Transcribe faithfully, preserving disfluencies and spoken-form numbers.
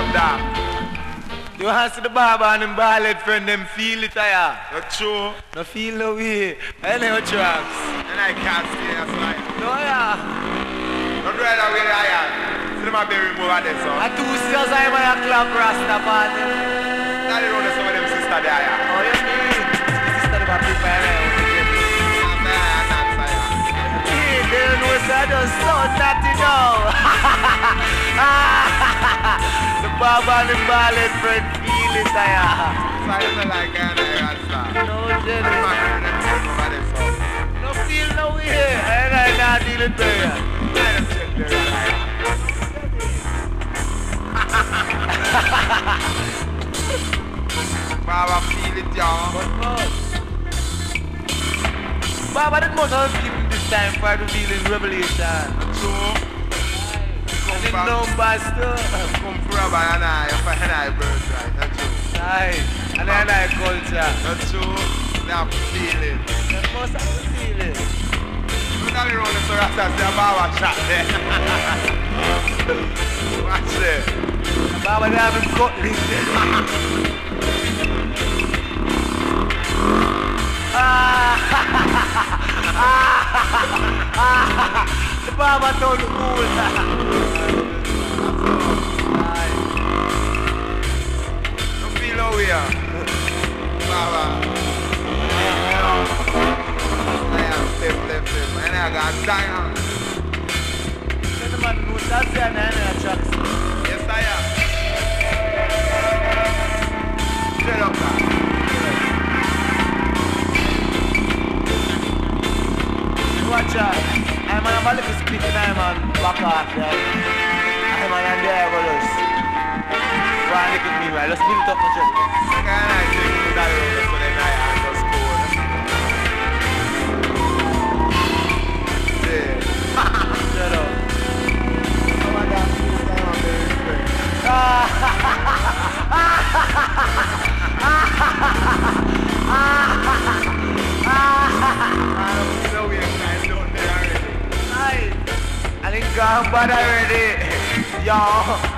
dog. You want to see the barber and them bald friend, them feel it, yeah? Not true. No feel no way. I know tracks. And I can't stay as like. No, yeah. Don't do it away, I am. See my baby move at this, so. I two steals I'm on a clock rasta party. Now they run some of them sister there, yeah. Oh, you mean? Sister, my people, yeah. They don't know so I don't sound naughty now. The barber and the ballet friend feel it, yeah. So I don't like Ghana, yeah. No, jelly. No feel no way. And I'm not dealing with you. I don't check there, yeah. Baba feel it, y'all. But what? Baba didn't want to keep him this time for revealing revelation. True. And it's no bastard. Come forever and I, if I had I birthright, that's true. Aye. And then I culture. That's true. They have to feel it. They must have to feel it. Look at me around the store after the barber shop there. Watch there. The barber they have him cut this there. The barber told cool. Don't feel no way. Baba. I am flip, flip, flip. And I got diamond. The man knows that's the end of the tracks. Yes, I am. Straight up, man. Watch out. I'm on a little split and I'm on back off there. I'm on a there, brothers. Go and look at me, man. Let's build it up, my chest. Can I take you that road so then I have to score? Yeah. Shut up. Oh my God, I'm very quick. I don't know we have guys down there already. Aye. I think gone bad already. Yo.